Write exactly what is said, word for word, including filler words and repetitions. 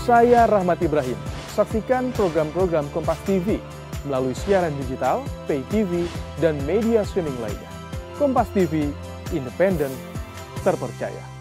Saya Rahmat Ibrahim. Saksikan program-program Kompas T V melalui siaran digital, pay T V, dan media streaming lainnya. Kompas T V, independen, terpercaya.